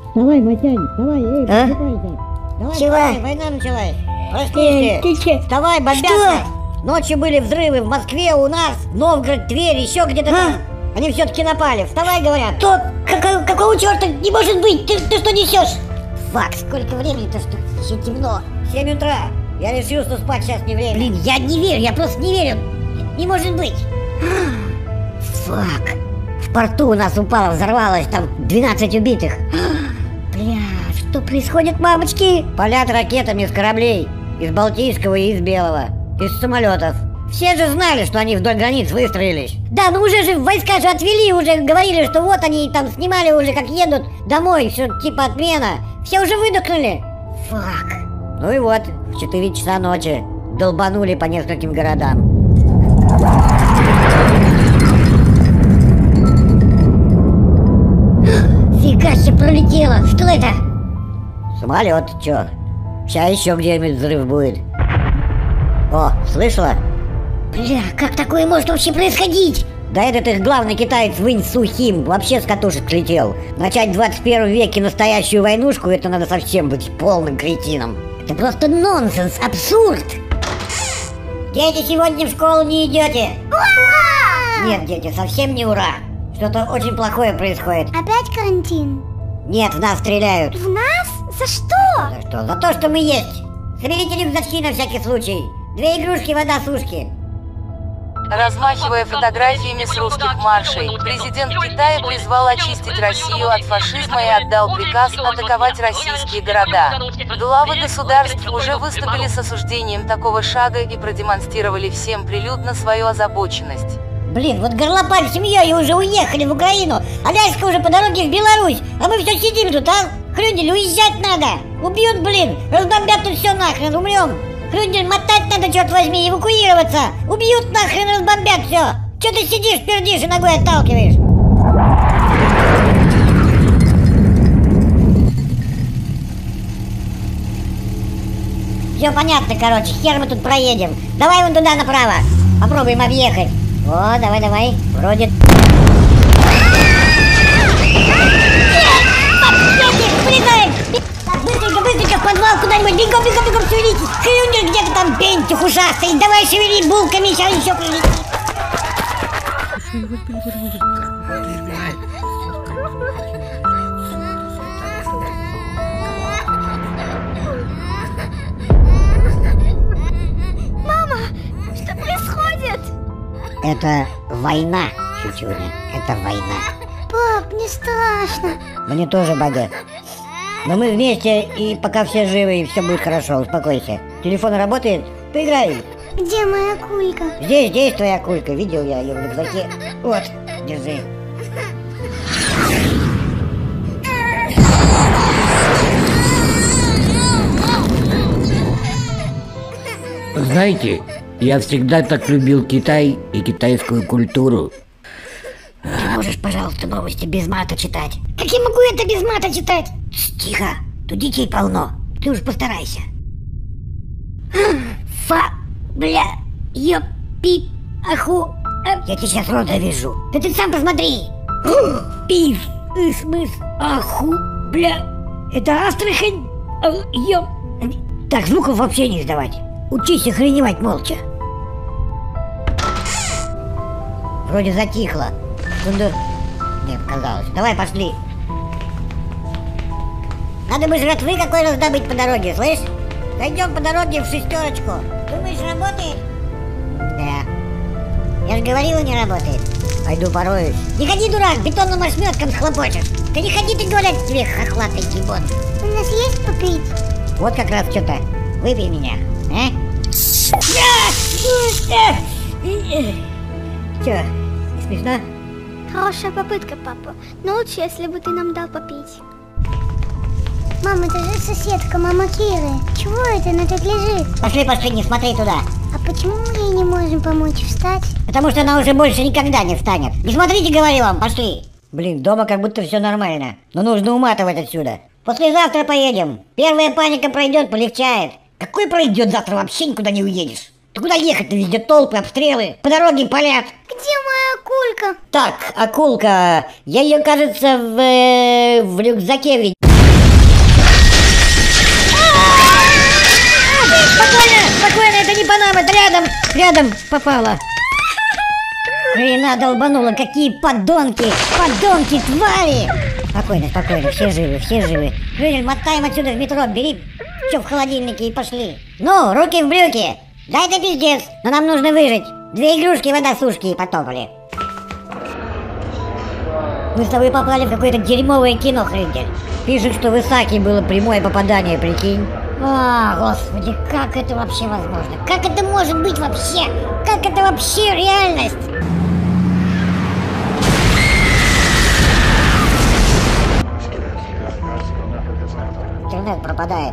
Давай, Матянь, давай, просыпайся. Давай, Чего? давай, война началась. Простите. Вставай, бомбятся. Ночью были взрывы в Москве, у нас, Новгород, Тверь, еще где-то там. Они все-таки напали. Вставай, говорят. Что? Какого черта? Не может быть! Ты что несешь? Фак, сколько времени-то, что еще темно? 7 утра. Я решил, что спать сейчас не время. Блин, я не верю, я просто не верю. Не может быть. Фак. В порту у нас упало, взорвалось, там 12 убитых. Бля, что происходит, мамочки? Палят ракетами с кораблей. Из Балтийского и из Белого. Из самолетов. Все же знали, что они вдоль границ выстроились. Да, ну уже же войска же отвели, уже говорили, что вот они там снимали уже, как едут домой, все типа отмена. Все уже выдохнули. Фак. Ну и вот, в 4 часа ночи долбанули по нескольким городам. Фига себе пролетело. Что это? Самолет, чё? Сейчас еще где-нибудь взрыв будет. О, слышала? Бля, как такое может вообще происходить? Да этот их главный китаец Вэнь Сухим вообще с катушек слетел. Начать в 21 веке настоящую войнушку, это надо совсем быть полным кретином. Это просто нонсенс, абсурд. Дети, сегодня в школу не идете? Нет, дети, совсем не ура. Что-то очень плохое происходит. Опять карантин? Нет, в нас стреляют. В нас? За что? За что? За то, что мы есть. Соберите рюкзачки на всякий случай. 2 игрушки, вода, сушки. Размахивая фотографиями с русских маршей, президент Китая призвал очистить Россию от фашизма и отдал приказ атаковать российские города. Главы государств уже выступили с осуждением такого шага и продемонстрировали всем прилюдно свою озабоченность. Блин, вот горлопан с семьей уже уехали в Украину, а Ляська уже по дороге в Беларусь, а мы все сидим тут, а? Хрюндель, уезжать надо! Убьют, блин, разбомбят тут все нахрен, умрем! Хрюндель, мотать надо, черт возьми, эвакуироваться! Убьют нахрен, разбомбят все! Че ты сидишь, пердишь и ногой отталкиваешь? Все понятно, короче, хер мы тут проедем. Давай вон туда направо, попробуем объехать. О, давай, давай, вроде... Вылетаем! Так, быстренько в подвал куда-нибудь, бегом, шевелитесь! Хрюндель, где-то там пентюх ушастый, давай шевели булками, сейчас еще прилетит! Мама, что происходит? Это война, Чучуня, это война. Пап, мне страшно. Мне тоже, Бага. Но мы вместе, и пока все живы, и все будет хорошо, успокойся. Телефон работает? Поиграй. Где моя кулька? Здесь твоя кулька, видел я ее в рюкзаке. Вот, держи. Знаете, я всегда так любил Китай и китайскую культуру. Ты можешь, пожалуйста, новости без мата читать? Как я могу это без мата читать? Тихо, тут детей полно. Ты уж постарайся. Бля, ёп, пип, аху. Я тебе сейчас рот довяжу. Да ты сам посмотри. Пиф, смыс, аху, бля. Это Астрахань, ёп. Так, звуков вообще не издавать. Учись охреневать молча. Вроде затихло. Нет, казалось. Давай, пошли. Надо бы жратвы какой раздобыть по дороге, слышь? Пойдем по дороге в 6. Думаешь, работает? Да. Я же говорила, не работает. Пойду пороюсь. Не ходи, дурак, бетонным ошметком схлопочешь. Да не ходи ты, говорят тебе, хохлатый гибон. У нас есть попить? Вот как раз что-то. Выпей меня, а? Че, смешно? Хорошая попытка, папа. Но лучше, если бы ты нам дал попить. Мама, это же соседка, мама Киры. Чего это она тут лежит? Пошли, не смотри туда. А почему мы ей не можем помочь встать? Потому что она уже больше никогда не встанет. Не смотрите, говорю вам, пошли. Блин, дома как будто все нормально. Но нужно уматывать отсюда. Послезавтра поедем. Первая паника пройдет, полегчает. Какой пройдет, завтра вообще никуда не уедешь. Ты куда ехать-то? Везде толпы, обстрелы, по дороге палят. Где моя кулька? Так, акулка, я ее, кажется, в рюкзаке видел. Рядом попала. Хрена долбанула, какие подонки, твари! Спокойно, все живы. Крюнель, мотаем отсюда в метро, бери все в холодильнике и пошли. Ну, руки в брюки. Да это пиздец, но нам нужно выжить. 2 игрушки, вода, сушки и потопали. Мы с тобой попали в какое-то дерьмовое кино, Хрюнель. Пишут, что в Исааке было прямое попадание, прикинь. Господи, как это вообще возможно? Как это может быть вообще? Как это вообще реальность? Интернет пропадает.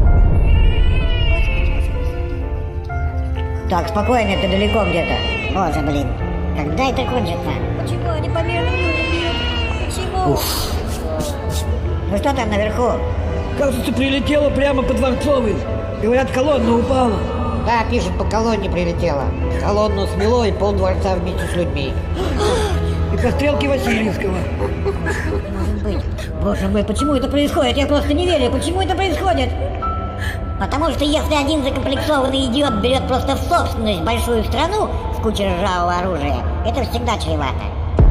Так, спокойно, это далеко где-то. Боже, блин, когда это кончится? Почему они по мирным людям бьют? Почему? Уф. Ну что там наверху? Кажется, прилетело прямо по Дворцовой. Говорят, колонна упала. Да, пишут, по колонне прилетело. Колонну смело и полдворца вместе с людьми. И по стрелке Васильевского. Может быть. Боже мой, почему это происходит? Я просто не верю. Почему это происходит? Потому что если один закомплексованный идиот берет просто в собственность большую страну с кучей ржавого оружия, это всегда чревато.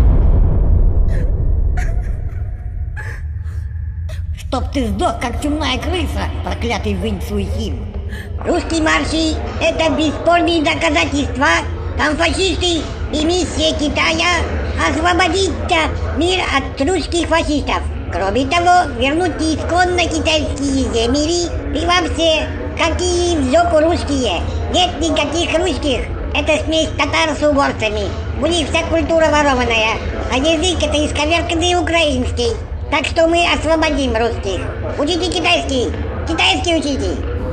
Чтоб ты сдох, как чумная крыса, проклятый Вэнь Суйхин. Русские марши – это бесспорные доказательства. Там фашисты и миссия Китая – освободить мир от русских фашистов. Кроме того, вернуть исконно китайские земли и вообще, какие в жопу русские. Нет никаких русских. Это смесь татар с уборцами. У них вся культура ворованная, а язык это исковерканный украинский. Так что мы освободим русских. Учите китайский. Китайский учите.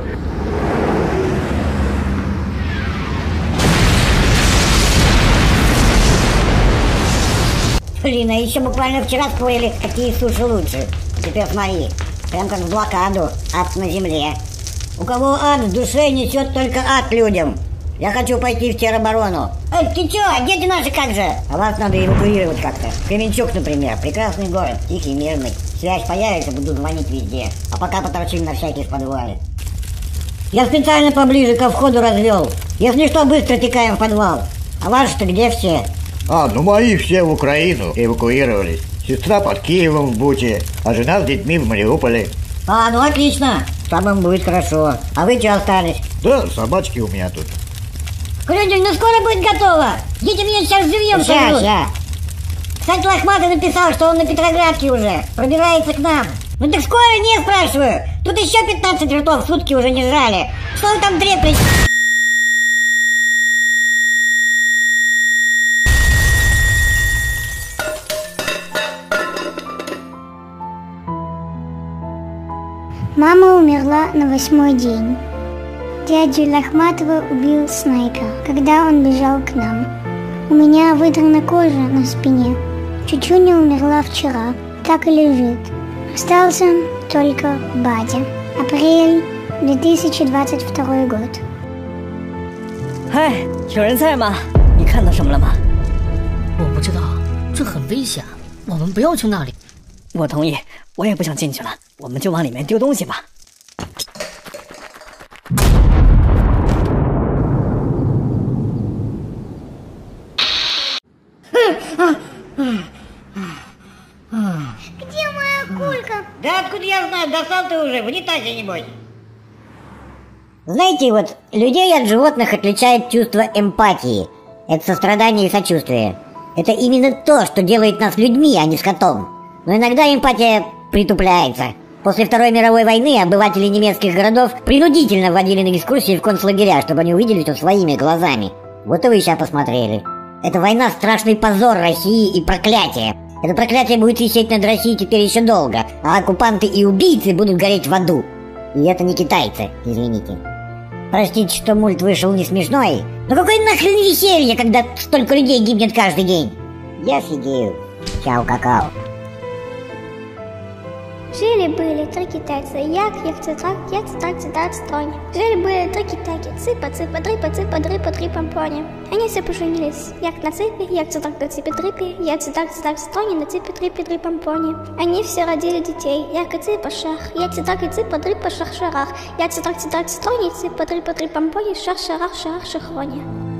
Блин, а еще буквально вчера спорили, какие суши лучше. Теперь смотри, прям как в блокаду, ад на земле. У кого ад в душе, несет только ад людям. Я хочу пойти в тероборону. Ты че, а дети наши как же? А вас надо эвакуировать как-то. Кременчуг, например, прекрасный город, тихий, мирный. Связь появится, буду звонить везде. А пока поторчим на всякие в подвале. Я специально поближе ко входу развел. Если что, быстро текаем в подвал. А ваши-то где все? Ну мои все в Украину эвакуировались. Сестра под Киевом в Буче, а жена с детьми в Мариуполе. Ну отлично. Там им будет хорошо. А вы че остались? Да, собачки у меня тут. Крюнель, ну скоро будет готово. Дети меня сейчас живьем сожрут. Кстати, Лохматый написал, что он на Петроградке уже. Пробирается к нам. Ну так скоро не, спрашиваю. Тут еще 15 ртов в сутки уже не жрали. Что вы там треплете? Мама умерла на 8-й день. Дядю Лохматова убил снайпер, когда он бежал к нам. У меня выдрана кожа на спине. Чучуня умерла вчера, так и лежит. Остался только Бадя. Апрель 2022 год. 嗨，有人在吗？你看到什么了吗？ 我不知道，这很危险，我们不要去那里。 我同意，我也不想进去了，我们就往里面丢东西吧。 Где моя кулька? Да откуда я знаю, достал ты уже, в унитазе небось. Знаете, вот людей от животных отличает чувство эмпатии. Это сострадание и сочувствие. Это именно то, что делает нас людьми, а не скотом. Но иногда эмпатия притупляется. После Второй мировой войны обыватели немецких городов принудительно вводили на экскурсии в концлагеря, чтобы они увидели все своими глазами. Вот и вы сейчас посмотрели. Эта война — страшный позор России и проклятие. Это проклятие будет висеть над Россией теперь еще долго, а оккупанты и убийцы будут гореть в аду. И это не китайцы, извините. Простите, что мульт вышел не смешной, но какое нахрен веселье, когда столько людей гибнет каждый день? Я офигею. Чао, какао. Жили-были три китайца, як, цитак, цитак, стронь. Жили-были три китайки, цыпа, дрыпа, дрыпа, три помпони. Они все поженились, як на цыпе, як цитак на цыпе дрыпе, як цитак, строни на цыпе дрыпе, три помпони. Они все родили детей, як и цыпа шах, як цитак и цыпа дрыпа шах шарах, як цитак, строни, цыпа дрыпа, три помпони, шах шарах шахрони.